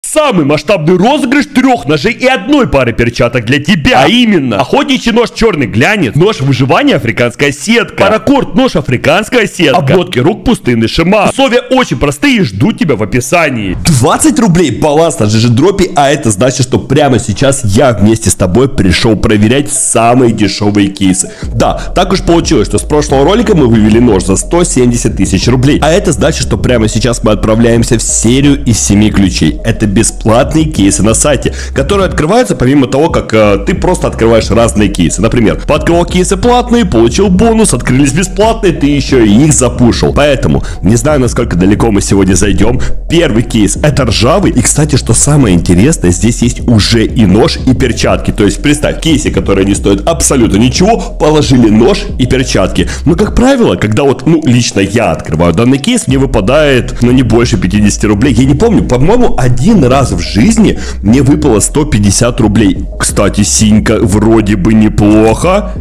самый масштабный розыгрыш 3 ножей и 1 пары перчаток для тебя. А именно, охотничий нож черный глянец, нож выживания африканская сетка, паракорд нож африканская сетка, обводки рук пустынный шима. Условия очень простые и ждут тебя в описании. 20 рублей баланс на GG дропе, а это значит, что прямо сейчас я вместе с тобой пришел проверять самые дешевые кейсы. Да, так уж получилось, что с прошлого ролика мы вывели нож за 170 тысяч рублей. А это значит, что прямо сейчас мы отправляемся в серию из 7 ключей. Это бесплатные кейсы на сайте, которые открываются помимо того, как ты просто открываешь разные кейсы. Например, пооткрывал кейсы платные, получил бонус, открылись бесплатные, ты еще и их запушил. Поэтому, не знаю, насколько далеко мы сегодня зайдем. Первый кейс — это ржавый. И, кстати, что самое интересное, здесь есть уже и нож, и перчатки. То есть, представь, кейсы, которые не стоят абсолютно ничего, положили нож и перчатки. Но, как правило, когда вот, лично я открываю данный кейс, мне выпадает, не больше 50 рублей. Я не помню, по-моему, один раз в жизни мне выпало 150 рублей. Кстати, синька вроде бы неплохо,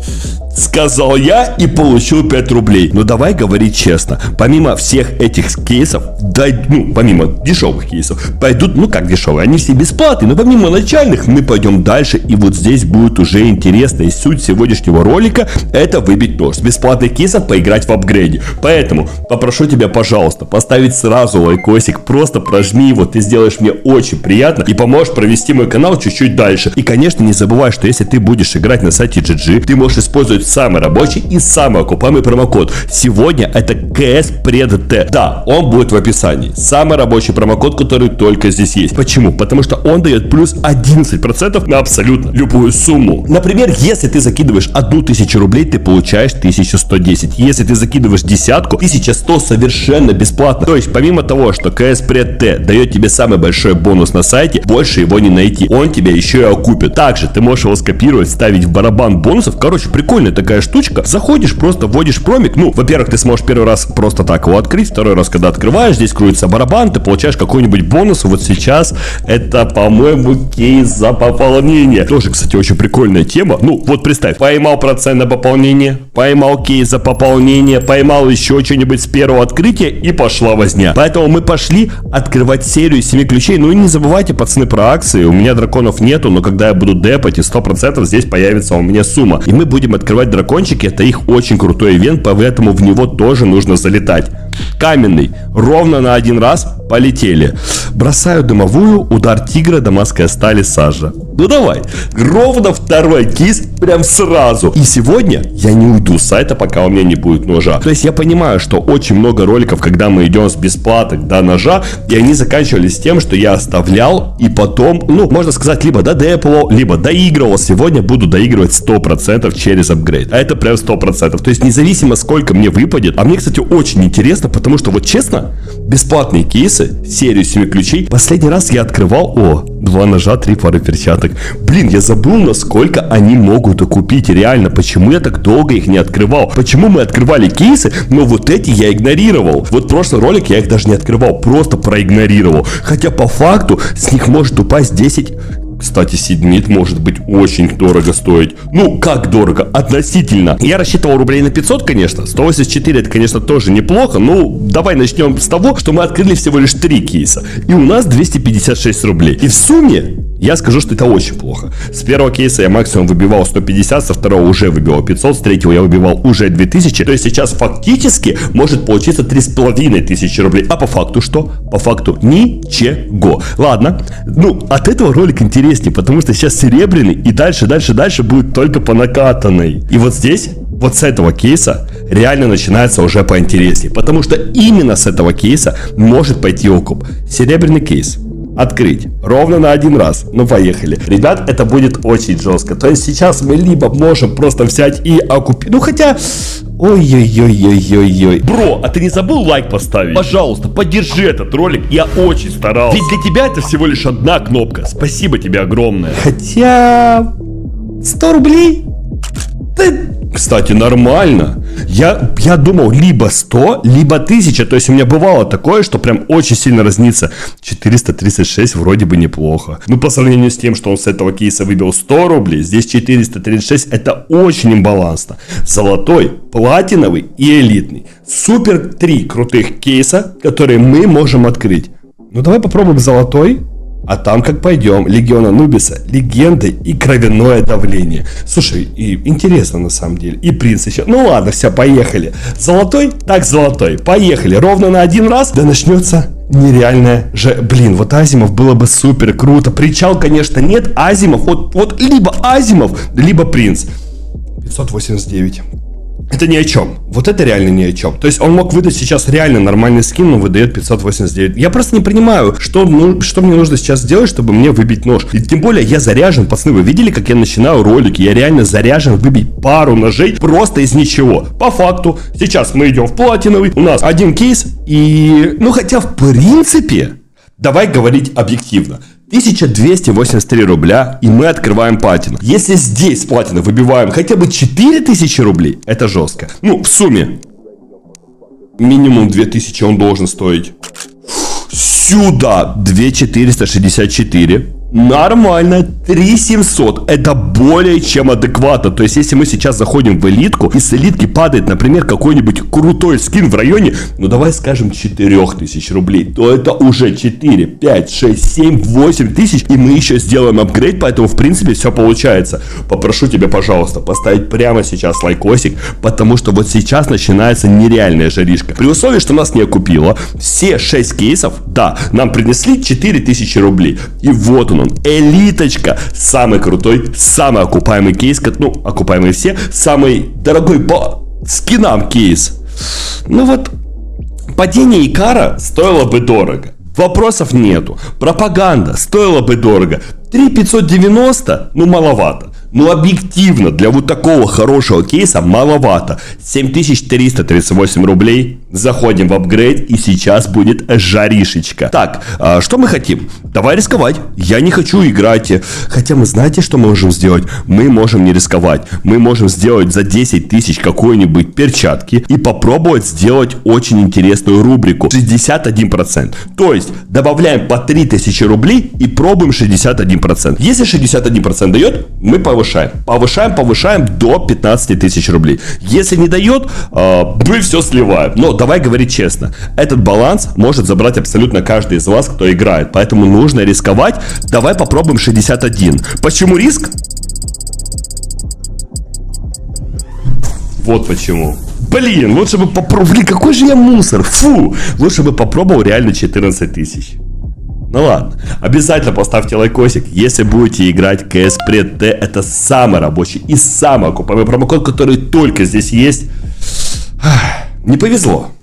сказал я и получил 5 рублей. Но давай говорить честно, помимо всех этих кейсов, помимо дешевых кейсов, пойдут, как дешевые, они все бесплатные, но помимо начальных мы пойдем дальше, и вот здесь будет уже интересно. И суть сегодняшнего ролика — это выбить нож. С бесплатных кейсов поиграть в апгрейде. Поэтому попрошу тебя, пожалуйста, поставить сразу лайкосик, просто прожми его, ты сделаешь мне очень приятно и поможешь провести мой канал чуть-чуть дальше. И, конечно, не забывай, что если ты будешь играть на сайте GG, ты можешь использовать самый рабочий и самый окупаемый промокод. Сегодня это CSPRED. Да, он будет в описании. Самый рабочий промокод, который только здесь есть. Почему? Потому что он дает плюс 11% на абсолютно любую сумму. Например, если ты закидываешь 1000 рублей, ты получаешь 1110. Если ты закидываешь десятку, 1100 совершенно бесплатно. То есть, помимо того, что CSPRED дает тебе самый большой бонус на сайте, больше его не найти. Он тебя еще и окупит. Также ты можешь его скопировать, ставить в барабан бонусов. Короче, прикольная такая штучка. Заходишь, просто вводишь промик. Во-первых, ты сможешь первый раз просто так его открыть. Второй раз, когда открываешь, здесь крутится барабан, ты получаешь какой-нибудь бонус. Вот сейчас это, по-моему, кейс за пополнение. Тоже, кстати, очень прикольная тема. Вот представь, поймал процент на пополнение, поймал кейс за пополнение, поймал еще что-нибудь с первого открытия, и пошла возня. Поэтому мы пошли открывать серию 7 ключей. И не забывайте, пацаны, про акции. У меня драконов нету, но когда я буду депать, и 100% здесь появится у меня сумма. И мы будем открывать дракончики. Это их очень крутой ивент, поэтому в него тоже нужно залетать. Каменный. Ровно на 1 раз. Полетели. Бросаю дымовую. Удар тигра. Дамасская сталь, сажа. Давай. Ровно второй кейс. Прям сразу. И сегодня я не уйду с сайта, пока у меня не будет ножа. То есть я понимаю, что очень много роликов, когда мы идем с бесплаток до ножа, и они заканчивались тем, что я оставлял и потом, можно сказать, либо додепывал, либо доигрывал. Сегодня буду доигрывать 100% через апгрейд. А это прям 100%. То есть независимо, сколько мне выпадет. А мне, кстати, очень интересно, потому что, вот честно, бесплатные кейсы, серию 7 ключей, последний раз я открывал, 2 ножа, 3 пары перчаток. Блин, я забыл, насколько они могут окупить. Реально, почему я так долго их не открывал? Почему мы открывали кейсы, но вот эти я игнорировал? Вот прошлый ролик я их даже не открывал, просто проигнорировал. Хотя по факту с них может упасть 10... Кстати, седмит может быть очень дорого стоить. Как дорого? Относительно. Я рассчитывал рублей на 500, конечно. 184 это, конечно, тоже неплохо. Давай начнем с того, что мы открыли всего лишь 3 кейса. И у нас 256 рублей. И в сумме я скажу, что это очень плохо. С первого кейса я максимум выбивал 150, со второго уже выбивал 500, с третьего я выбивал уже 2000. То есть сейчас фактически может получиться 3500 рублей. А по факту что? По факту ничего. Ладно. От этого ролик интереснее, потому что сейчас серебряный, и дальше будет только по накатанной. И вот здесь, вот с этого кейса реально начинается уже поинтереснее, потому что именно с этого кейса может пойти окуп. Серебряный кейс. Открыть. Ровно на 1 раз. Поехали. Ребят, это будет очень жестко. То есть сейчас мы либо можем просто взять и окупить. Хотя... Ой-ой-ой-ой-ой-ой. Бро, а ты не забыл лайк поставить? Пожалуйста, поддержи этот ролик, я очень старался. Ведь для тебя это всего лишь одна кнопка. Спасибо тебе огромное. Хотя... 100 рублей? Кстати, нормально. Я думал либо 100, либо 1000. То есть у меня бывало такое, что прям очень сильно разнится. 436 вроде бы неплохо. По сравнению с тем, что он с этого кейса выбил 100 рублей, здесь 436, это очень имбалансно. Золотой, платиновый и элитный. Супер 3 крутых кейса, которые мы можем открыть. Давай попробуем золотой. А там как пойдем. Легион Анубиса, легенды и кровяное давление. Слушай, и интересно на самом деле. И принц еще. Ну ладно, все, поехали. Золотой? Так, золотой. Поехали. Ровно на один раз. Да начнется нереальное же. Блин, вот Азимов было бы супер круто. Причал, конечно, нет. Азимов, вот либо Азимов, либо принц. 589. Это ни о чем. Вот это реально ни о чем. То есть он мог выдать сейчас реально нормальный скин, но выдает 589. Я просто не понимаю, что мне нужно сейчас сделать, чтобы мне выбить нож. И тем более я заряжен, пацаны. Вы видели, как я начинаю ролики? Я реально заряжен выбить пару ножей просто из ничего. По факту, сейчас мы идем в платиновый. У нас один кейс и... Ну хотя в принципе, давай говорить объективно. 1283 рубля, и мы открываем платину. Если здесь с платины выбиваем хотя бы 4000 рублей, это жестко. Ну, в сумме. Минимум 2000 он должен стоить. Сюда 2464. Нормально, 3700. Это более чем адекватно. То есть, если мы сейчас заходим в элитку, и с элитки падает, например, какой-нибудь крутой скин в районе, ну давай скажем 4000 рублей, то это уже 4, 5, 6, 7, 8 тысяч, и мы еще сделаем апгрейд, поэтому в принципе все получается. Попрошу тебя, пожалуйста, поставить прямо сейчас лайкосик, потому что вот сейчас начинается нереальная жаришка. При условии, что нас не окупило, все 6 кейсов, да, нам принесли 4000 рублей. И вот он, элиточка, самый крутой, самый окупаемый кейс, ну, окупаемые все, самый дорогой по скинам кейс. Ну вот, падение Икара стоило бы дорого. Вопросов нету. Пропаганда стоила бы дорого. 3590, ну, маловато. Ну, объективно, для вот такого хорошего кейса маловато. 7338 рублей. Заходим в апгрейд, и сейчас будет жаришечка. Так, что мы хотим? Давай рисковать. Я не хочу играть. Хотя мы знаете, что мы можем сделать? Мы можем не рисковать. Мы можем сделать за 10 тысяч какой-нибудь перчатки и попробовать сделать очень интересную рубрику. 61%. То есть, добавляем по 3000 рублей и пробуем 61%. Если 61% дает, мы повышаем. Повышаем до 15 тысяч рублей. Если не дает, мы все сливаем. Но давай говорить честно. Этот баланс может забрать абсолютно каждый из вас, кто играет. Поэтому нужно рисковать. Давай попробуем 61. Почему риск? Вот почему. Блин, лучше бы попробовал. Блин, какой же я мусор. Фу. Лучше бы попробовал реально 14 тысяч. Ну ладно, обязательно поставьте лайкосик, если будете играть CS Pred T. Это самый рабочий и самый окупаемый промокод, который только здесь есть. Не повезло.